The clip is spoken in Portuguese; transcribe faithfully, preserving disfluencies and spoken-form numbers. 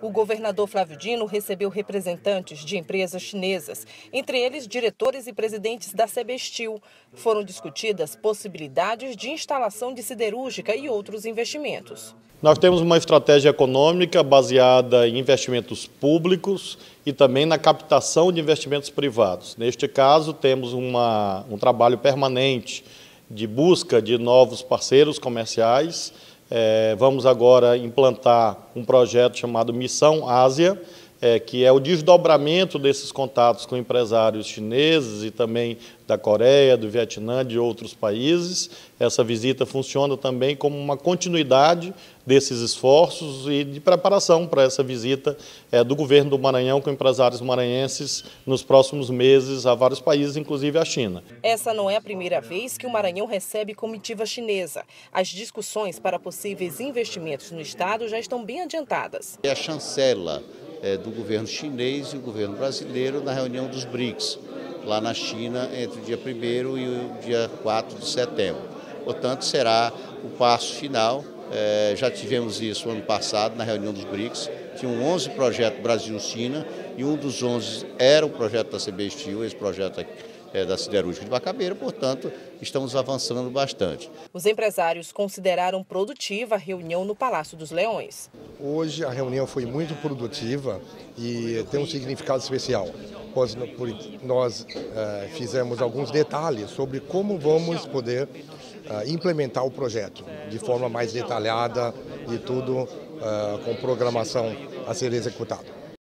O governador Flávio Dino recebeu representantes de empresas chinesas, entre eles diretores e presidentes da Sebestil. Foram discutidas possibilidades de instalação de siderúrgica e outros investimentos. Nós temos uma estratégia econômica baseada em investimentos públicos e também na captação de investimentos privados. Neste caso, temos uma, um trabalho permanente de busca de novos parceiros comerciais. É, vamos agora implantar um projeto chamado Missão Ásia, é, que é o desdobramento desses contatos com empresários chineses e também da Coreia, do Vietnã, de outros países. Essa visita funciona também como uma continuidade desses esforços e de preparação para essa visita é, do governo do Maranhão com empresários maranhenses nos próximos meses a vários países, inclusive a China. Essa não é a primeira vez que o Maranhão recebe comitiva chinesa. As discussões para possíveis investimentos no estado já estão bem adiantadas. É a chancela é, do governo chinês e o governo brasileiro na reunião dos BRICS, lá na China, entre o dia primeiro e o dia quatro de setembro. Portanto, será o passo final. É, já tivemos isso ano passado na reunião dos BRICS. Tinham onze projetos Brasil-China e um dos onze era o projeto da Sebestil, esse projeto aqui, é, da siderúrgica de Bacabeira. Portanto, estamos avançando bastante. Os empresários consideraram produtiva a reunião no Palácio dos Leões. Hoje a reunião foi muito produtiva e tem um significado especial. Pois nós uh, fizemos alguns detalhes sobre como vamos poder uh, implementar o projeto de forma mais detalhada e tudo uh, com programação a ser executada.